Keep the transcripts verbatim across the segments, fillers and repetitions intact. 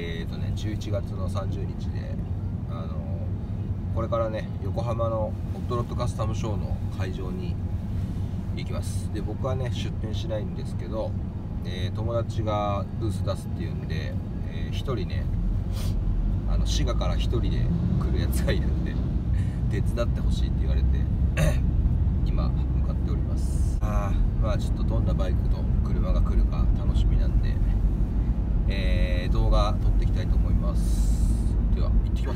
えーとねじゅういちがつのさんじゅうにちで、あのこれからね横浜のホットロッドカスタムショーの会場に行きます。で僕はね出店しないんですけど、えー、友達がブース出すっていうんで、えー、ひとりねあの滋賀からひとりで来るやつがいるんで手伝ってほしいって言われて今向かっております。あーまあちょっとどんなバイクと車が来るか楽しみなんで、えー、動画撮っていきたいと思います。では行ってきます。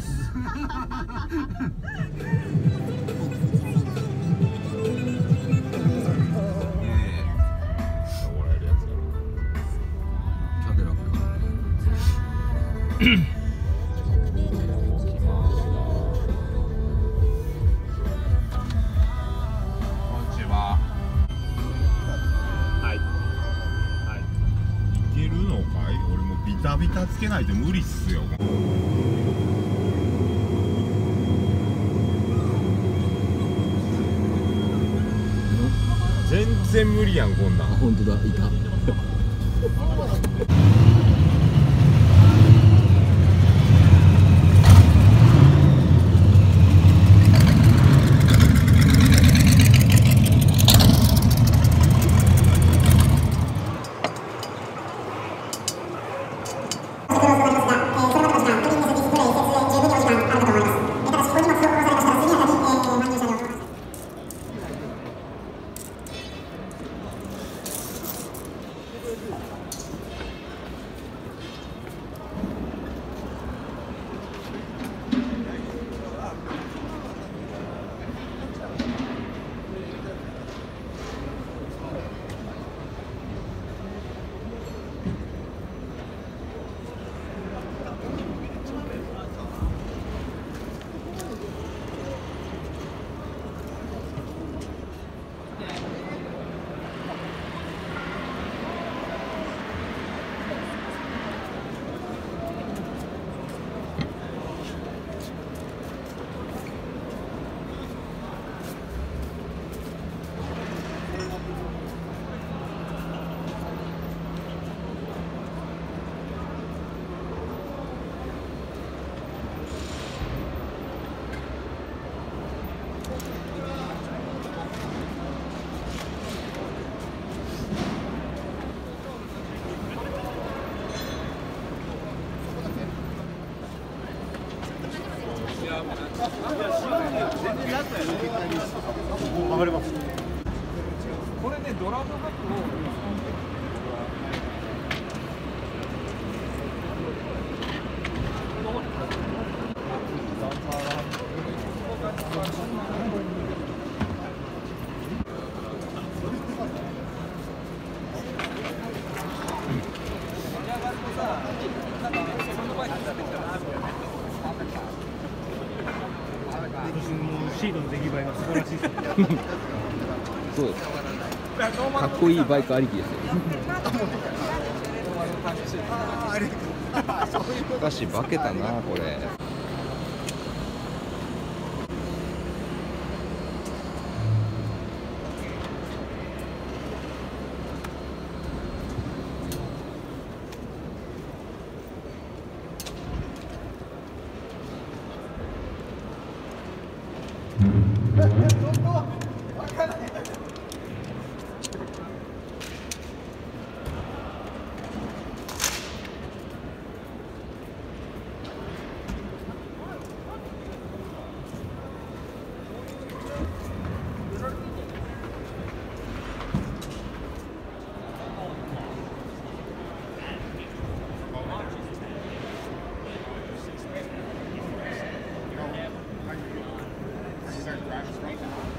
ビタビタつけないと無理っすよ。全然無理やんこんなん。 本当だ、いた。 上がれます。これでドラムハットをシードの出来栄えが素晴らしいですね。 そうです。かっこいいバイクありきですよ。しかし化けたなこれ。 Right.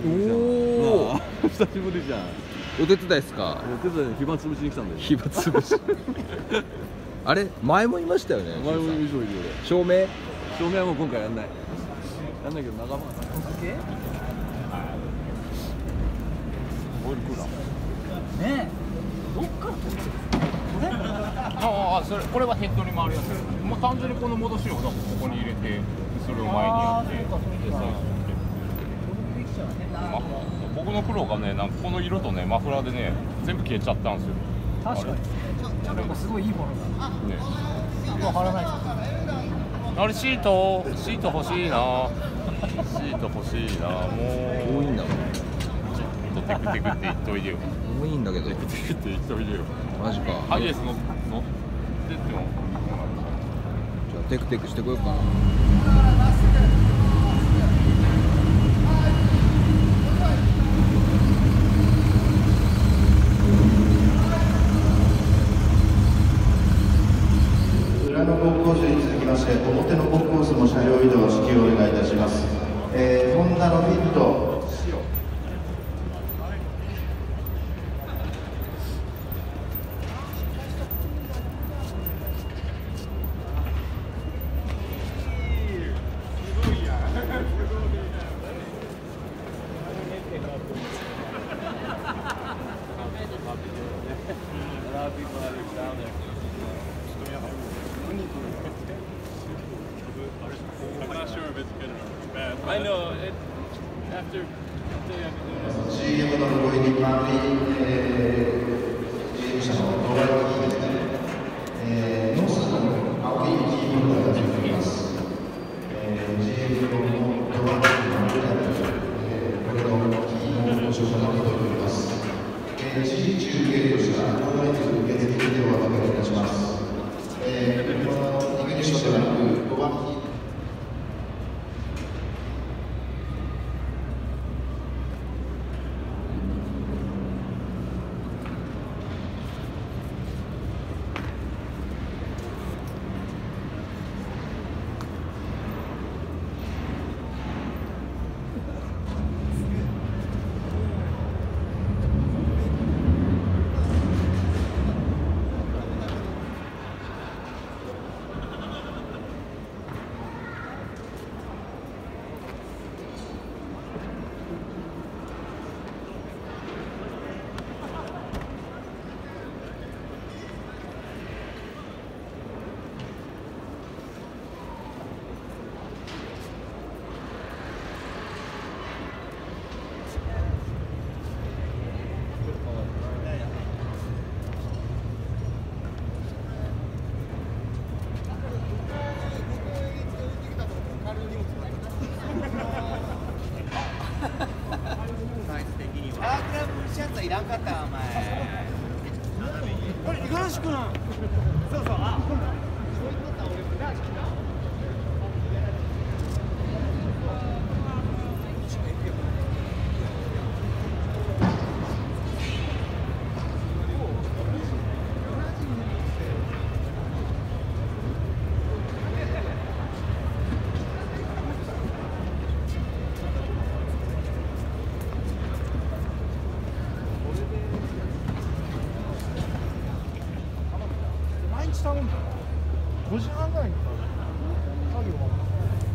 おお、 久しぶりじゃん。 お手伝いですか？ お手伝い暇つぶしに来たんだよ。 暇つぶしあれ前もいましたよね。 前もいるよいるよ。 照明照明はもう今回やんない。やんないけど仲間がさ。オイルクーラー。ねえ。どっから取ってる？これ？ ああ、それこれはヘッドに回るやつ。もう単純にこの戻しをここに入れて、それを前にやって。ま、僕のプロがね、なんかこの色とね、マフラーでね、全部消えちゃったんですよ。 確かに。ちょっとすごいいいものが。ね。シート貼らないと。 あれシート、シート欲しいな。シート欲しいな。もう。 多いんだもん。 ちょっとテクテクって言っといてよ。 多いんだけど。 テクテクって言っといてよ。 マジか。 ハイエースの乗ってっても。 じゃあテクテクしてこようかな。 裏のコンコースに続きまして、表のコンコースも車両移動指揮をお願いいたします。えー、ホンダのフィット I know. It, after ジーエム のロゴ入り周り、えー、ジーエム 社のロゴ入りですね、えー、ノースの青いキーホルダーがついています。えー、ジーエム のロゴ入りのえー、これのキーのご紹介を届いております。えー、時事中継としたまもなく受付でお預かりいたします。えー、このイグニッションではなくごばんキーいらんかったお前。これ五十嵐君。そうそう。あ、そうだ。ごじはんぐらいに作業は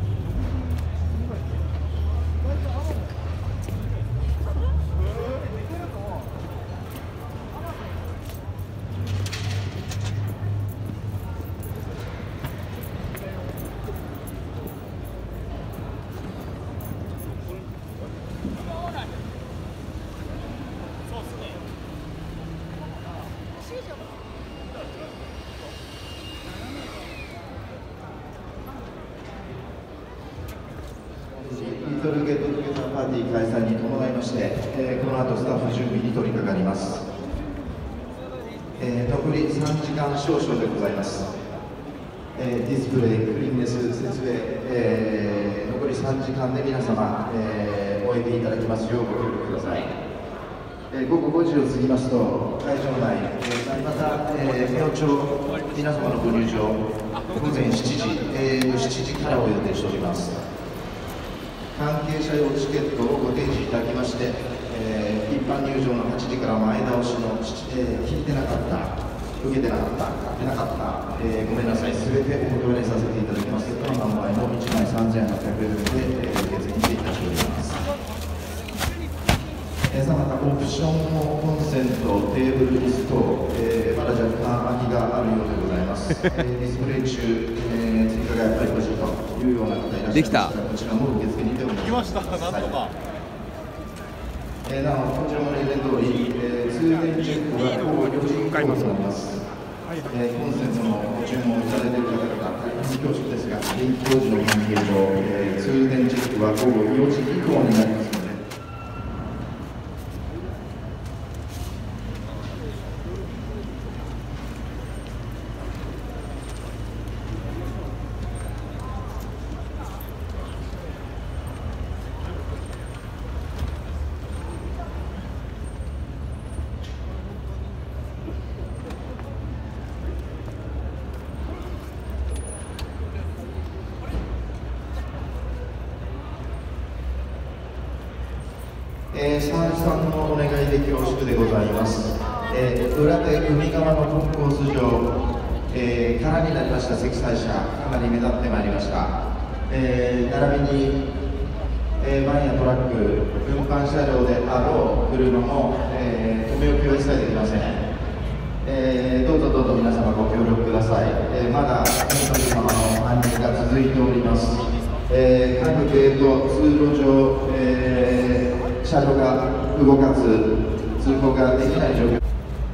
リトルゲットトゥゲザーパーティー開催に伴いまして、えー、この後スタッフ準備に取り掛かります。えー、残りさんじかん少々でございます。えー、ディスプレイ、クリーンネス、説明、えー、残りさんじかんで皆様、えー、終えていただきますようご協力ください。えー、ごごごじを過ぎますと、会場内、えー、また、えー、明朝、皆様のご入場、午前しちじ、えー、しちじからを予定しております。 関係者用チケットをご提示いただきまして、えー、一般入場のはちじから前倒しの、えー、聞いてなかった、受けてなかった、買ってなかった、えー、ごめんなさい、すべてお断りさせていただきます。この販売もいちまいさんぜんはっぴゃくえんで、えー、受付にていたしております。えー、さあまたオプションのコンセント、テーブル、椅子等、えー、まだ若干空きがあるようでございます。えー、ディスプレイ中、えー、追加がやっぱり欲しいというような方いらっしゃいましたら、こちらも受付にてお願いします。 来ました、なんとか。 えー、なおこちらも例年通り、えー、通電チェックが午後よじ以降になります。えー、コンセントのご注文をいただいている方々、大変恐縮ですが、電気工事の関係上、えー、通電チェックは午後よじ以降になりますので。えー、サージさんのお願いで恐縮でございます。えー、裏手海側のコンコース上、えー、空になりました積載車、かなり目立ってまいりました。えー、並びに、えー、バンやトラック、運搬車両であろう車も、えー、止め置きは一切できません。えー、どうぞどうぞ皆様ご協力ください。えー、まだ神様の搬入が続いております。えー、各ゲート、通路上、えー車両が動かず、通行ができない状況。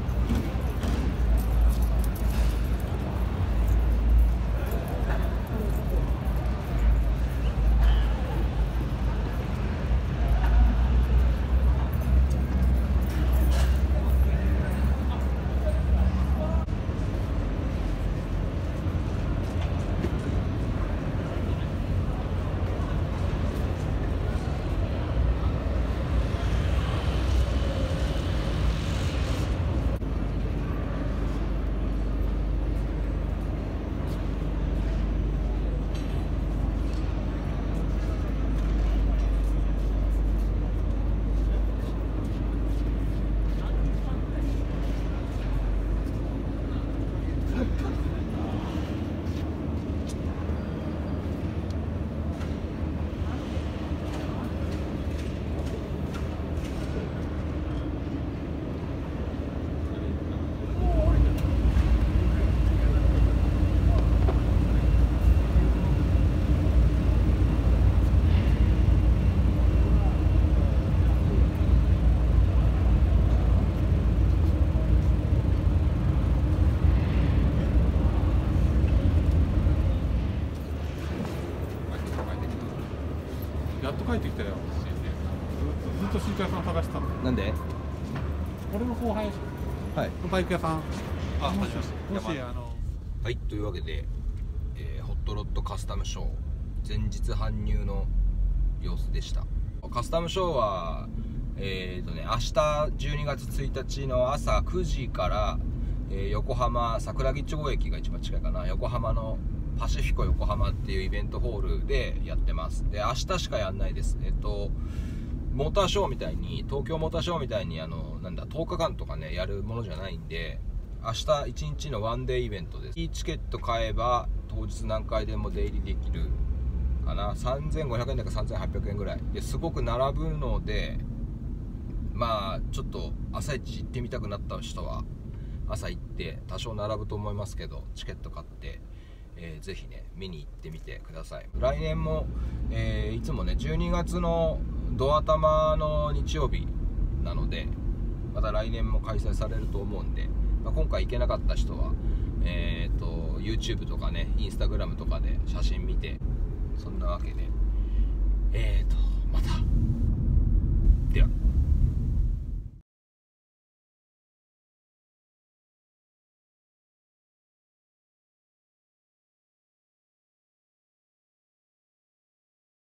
やっと帰ってきたよ。ずっと新居屋さん探してたの。 なんで？ 俺の後輩、 はい。 バイク屋さん。 あ、 もし始めました。 もしあの。 はい、というわけで、えー、ホットロッドカスタムショー前日搬入の様子でした。カスタムショーはえーとね明日じゅうにがつついたちの朝くじから、えー、横浜桜木町駅が一番近いかな、横浜のパシフィコ横浜っていうイベントホールでやってます。で明日しかやんないです。えっとモーターショーみたいに、東京モーターショーみたいにあのなんだとおかかんとかねやるものじゃないんで、明日いちにちのワンデーイベントです。いいチケット買えば当日何回でも出入りできるかな。さんぜんごひゃくえんだかさんぜんはっぴゃくえんぐらいですごく並ぶので、まあちょっと朝一行ってみたくなった人は朝行って多少並ぶと思いますけど、チケット買って、えー、ぜひね見に行ってみてください。来年も、えー、いつもねじゅうにがつのドア玉の日曜日なので、また来年も開催されると思うんで、まあ、今回行けなかった人は、えー、と YouTube とかね Instagram とかで写真見て、そんなわけでえーとまたでは。